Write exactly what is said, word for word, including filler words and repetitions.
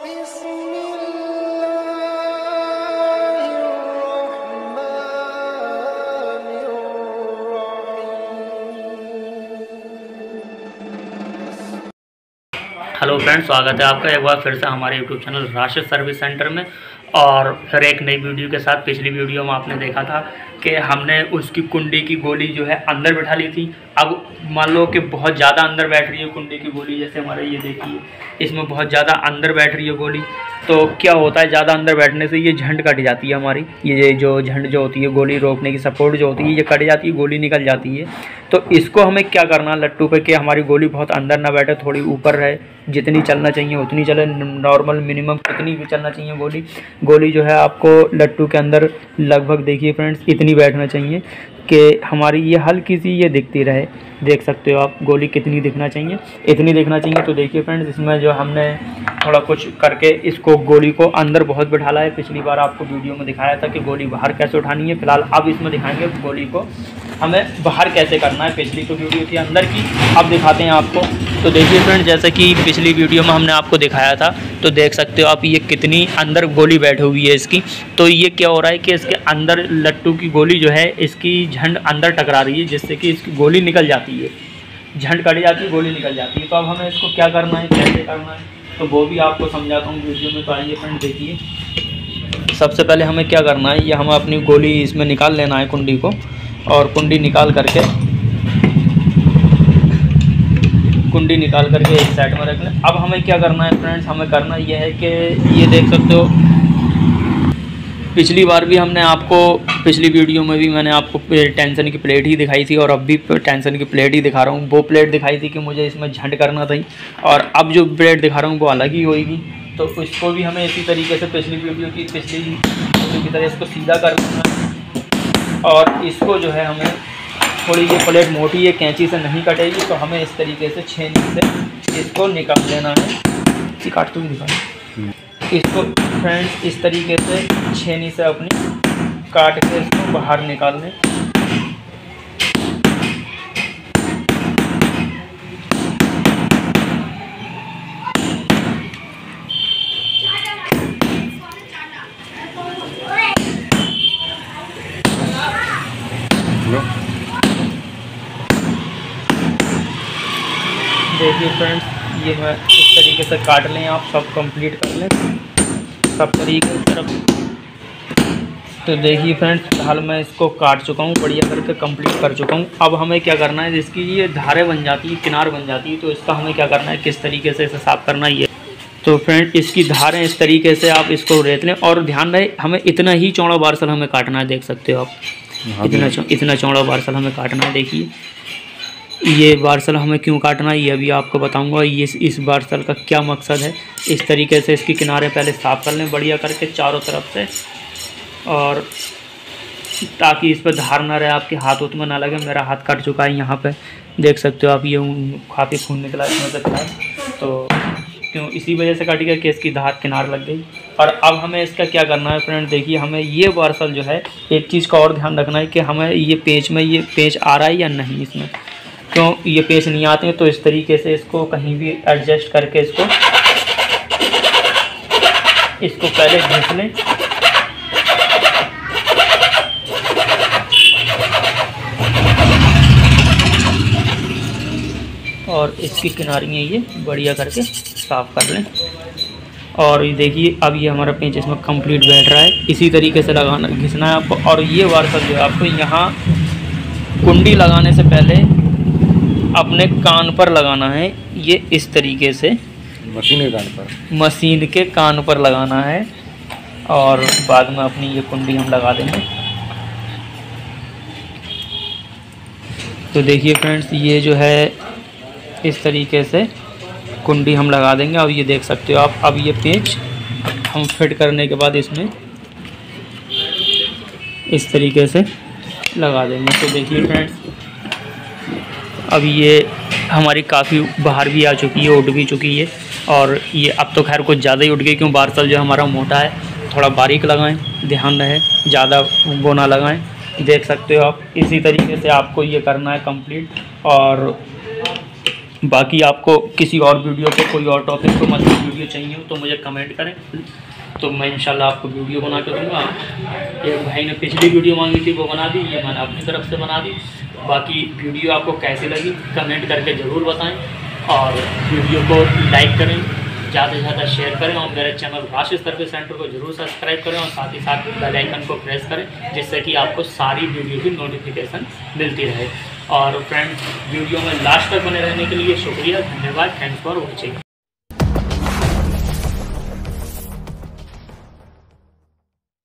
Hello friends, स्वागत है आपका एक बार फिर से हमारे YouTube channel Rashid service centre में। और फिर एक नई वीडियो के साथ। पिछली वीडियो में आपने देखा था कि हमने उसकी कुंडी की गोली जो है अंदर बैठा ली थी। अब मान लो कि बहुत ज़्यादा अंदर बैठ रही है कुंडी की गोली, जैसे हमारे ये देखिए इसमें बहुत ज़्यादा अंदर बैठ रही है गोली। तो क्या होता है, ज़्यादा अंदर बैठने से ये झंड कट जाती है हमारी। ये जो झंड जो होती है गोली रोकने की सपोर्ट जो होती है ये कट जाती है, गोली निकल जाती है। तो इसको हमें क्या करना है लट्टू पे कि हमारी गोली बहुत अंदर ना बैठे, थोड़ी ऊपर रहे, जितनी चलना चाहिए उतनी चले, नॉर्मल मिनिमम कितनी भी चलना चाहिए गोली। गोली जो है आपको लट्टू के अंदर लगभग देखिए फ्रेंड्स इतनी बैठना चाहिए कि हमारी ये हल्की सी ये दिखती रहे। देख सकते हो आप गोली कितनी दिखना चाहिए, इतनी दिखना चाहिए। तो देखिए फ्रेंड्स इसमें जो हमने थोड़ा कुछ करके इसको गोली को अंदर बहुत बिठाला है। पिछली बार आपको वीडियो में दिखाया था कि गोली बाहर कैसे उठानी है, फिलहाल अब इसमें दिखाएंगे गोली को हमें बाहर कैसे करना है। पिछली तो वीडियो थी अंदर की, अब दिखाते हैं आपको। तो देखिए फ्रेंड्स जैसे कि पिछली वीडियो में हमने आपको दिखाया था, तो देख सकते हो आप ये कितनी अंदर गोली बैठी हुई है इसकी। तो ये क्या हो रहा है कि इसके अंदर लट्टू की गोली जो है इसकी झंड अंदर टकरा रही है, जिससे कि इसकी गोली निकल जाती है, झंड कट जाती है, गोली निकल जाती है। तो अब हमें इसको क्या करना है, कैसे करना है, तो वो भी आपको समझाता हूँ वीडियो में। तो आइए फ्रेंड देखिए, सबसे पहले हमें क्या करना है, ये हमें अपनी गोली इसमें निकाल लेना है कुंडी को, और कुंडी निकाल करके कुंडी निकाल करके एक साइड में रख लें। अब हमें क्या करना है फ्रेंड्स, हमें करना यह है कि ये देख सकते हो पिछली बार भी हमने आपको, पिछली वीडियो में भी मैंने आपको टेंशन की प्लेट ही दिखाई थी, और अब भी टेंशन की प्लेट ही दिखा रहा हूँ। वो प्लेट दिखाई थी कि मुझे इसमें झंड करना था, और अब जो प्लेट दिखा रहा हूँ वो अलग ही होगी। तो इसको भी हमें इसी तरीके से पिछली वीडियो की पिछली वीडियो की तरह इसको सीधा कर देना है। और इसको जो है हमें थोड़ी ये प्लेट मोटी है, कैंची से नहीं कटेगी, तो हमें इस तरीके से छेनी से इसको निकाल लेना है। इसी काट तो भी निकाल इसको फ्रेंड्स इस तरीके से छेनी से अपनी काट के इसको बाहर निकाल लें। देखिए फ्रेंड्स ये मैं इस तरीके से काट लें, आप सब कंप्लीट कर लें सब तरीके की तरफ। तो देखिए फ्रेंड्स हाल मैं इसको काट चुका हूँ, बढ़िया करके कंप्लीट कर चुका हूँ। अब हमें क्या करना है, इसकी ये धारें बन जाती है, किनार बन जाती है, तो इसका हमें क्या करना है, किस तरीके से इसे साफ़ करना है। तो फ्रेंड इसकी धारें इस तरीके से आप इसको रेत लें, और ध्यान रहे हमें इतना ही चौड़ा बारसल हमें काटना है। देख सकते हो आप इतना इतना चौड़ा बारसल हमें काटना है। देखिए ये बारसल हमें क्यों काटना है ये अभी आपको बताऊंगा, ये इस बारसल का क्या मकसद है। इस तरीके से इसकी किनारे पहले साफ़ कर लें बढ़िया करके चारों तरफ से, और ताकि इस पर धार ना रहे, आपके हाथ उत में ना लगे। मेरा हाथ कट चुका है यहाँ पे, देख सकते हो आप, ये काफ़ी खून निकला इसमें से खड़ा, तो क्यों इसी वजह से कट गया कि इसकी धार किनार लग गई। और अब हमें इसका क्या करना है फ्रेंड, देखिए हमें ये बारसल जो है एक चीज़ का और ध्यान रखना है कि हमें ये पेच में ये पेच आ रहा है या नहीं। इसमें क्यों ये पेच नहीं आते हैं, तो इस तरीके से इसको कहीं भी एडजस्ट करके इसको इसको पहले घिस लें। और इसकी किनारियाँ ये बढ़िया करके साफ़ कर लें। और ये देखिए अब ये हमारा पेंच इसमें कंप्लीट बैठ रहा है। इसी तरीके से लगाना घिसना है आपको। और ये बारसल जो है आपको यहाँ कुंडी लगाने से पहले अपने कान पर लगाना है, ये इस तरीके से मशीन के कान पर मशीन के कान पर लगाना है, और बाद में अपनी ये कुंडी हम लगा देंगे। तो देखिए फ्रेंड्स ये जो है इस तरीके से कुंडी हम लगा देंगे। अब ये देख सकते हो आप, अब ये पेंच हम फिट करने के बाद इसमें इस तरीके से लगा देंगे। तो देखिए फ्रेंड्स अब ये हमारी काफ़ी बाहर भी आ चुकी है, उठ भी चुकी है, और ये अब तो खैर कुछ ज़्यादा ही उठ गई, क्यों बारसल जो हमारा मोटा है। थोड़ा बारीक लगाएं, ध्यान रहे ज़्यादा वो ना लगाएं। देख सकते हो आप, इसी तरीके से आपको ये करना है कंप्लीट। और बाकी आपको किसी और वीडियो पे कोई और टॉपिक को मतलब वीडियो चाहिए हो तो मुझे कमेंट करें, तो मैं इंशाल्लाह आपको वीडियो बना के दूँगा। एक भाई ने पिछली वीडियो मांगी थी वो बना दी, ये मैंने अपनी तरफ से बना दी। बाकी वीडियो आपको कैसी लगी कमेंट करके ज़रूर बताएं और वीडियो को लाइक करें, ज़्यादा से ज़्यादा शेयर करें और मेरे चैनल राशिद सर्विस सेंटर को जरूर सब्सक्राइब करें और साथ ही साथ बेल आइकन को प्रेस करें जिससे कि आपको सारी वीडियो की नोटिफिकेशन मिलती रहे। और फ्रेंड्स वीडियो में लास्ट तक बने रहने के लिए शुक्रिया, धन्यवाद, थैंक्स फॉर वॉचिंग।